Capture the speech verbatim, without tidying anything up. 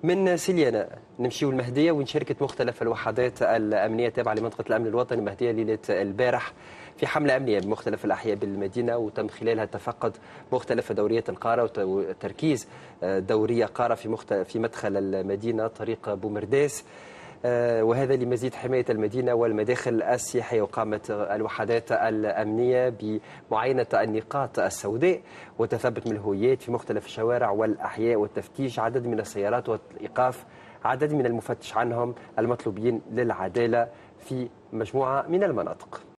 من سليانة نمشيو المهدية وين شاركت مختلف الوحدات الأمنية التابعة لمنطقة الأمن الوطني المهدية ليلة البارح في حملة أمنية بمختلف الأحياء بالمدينة، وتم خلالها تفقد مختلف دوريات القارة وتركيز دورية قارة في مختلف في مدخل المدينة طريق بومرداس، وهذا لمزيد حماية المدينة والمداخل السياحية. وقامت الوحدات الأمنية بمعاينة النقاط السوداء وتثبت من الهويات في مختلف الشوارع والأحياء وتفتيش عدد من السيارات وإيقاف عدد من المفتش عنهم المطلوبين للعدالة في مجموعة من المناطق.